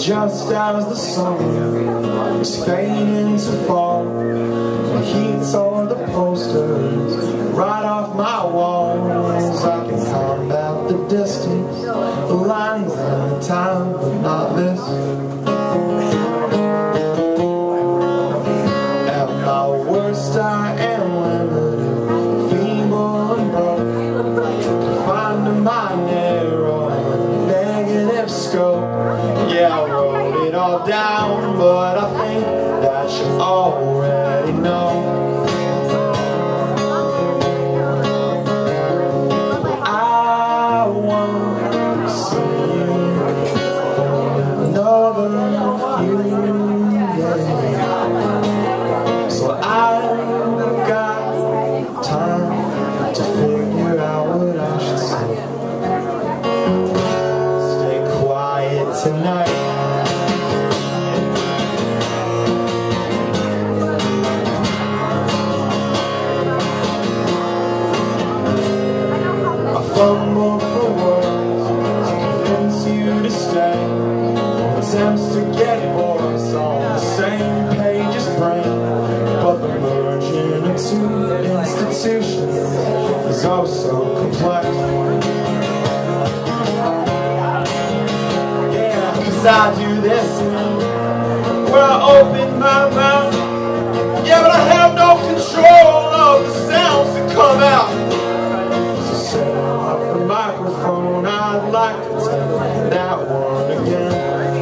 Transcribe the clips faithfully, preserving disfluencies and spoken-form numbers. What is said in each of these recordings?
Just as the sun is fading to fall, the heat tore the posters right off my walls. I can combat the distance, the lines and the time, but not this. At my worst I am limited, feeble and broke, confined to my narrow and negative scope. Yeah, I wrote it all down, but I think that you already know. I won't see you for another few days, so I've got time to figure out what I should say. Stay quiet tonight. Fumble for words to convince you to stay. Attempts to get voice on the same page as brain, but the merging of two institutions is oh so complex. Yeah, cause I do this thing where I open my mouth. Yeah, but I have no control of the sounds that come out. Microphone, I'd like to take that one again.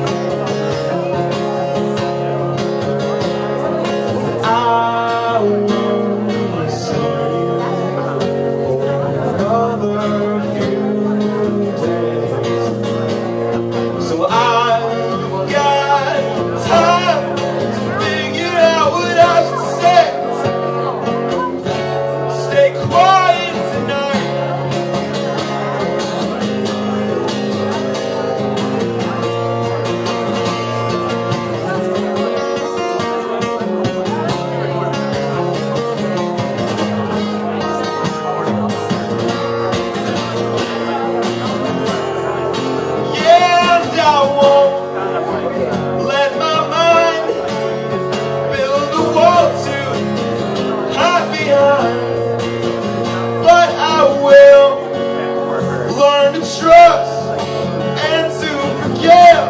I won't see you for another few days, so I've got time to figure out what I should say. Stay quiet tonight. But I will learn to trust and to forgive,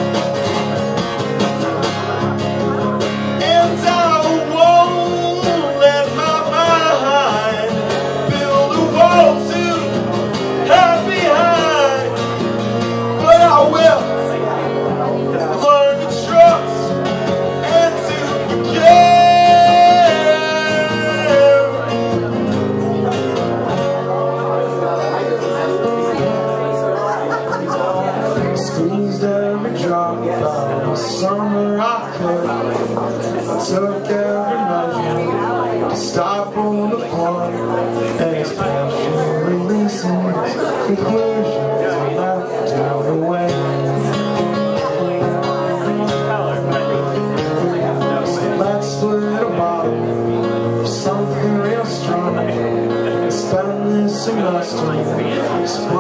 and I won't let my mind build a wall to hide behind. But I will learn to trust and to forgive. Squeezed every drop of the summer I could. I took every measure to stifle the fun, and it's passion releasing conclusions left in the way. So let's split a bottle of something real strong and spend this semester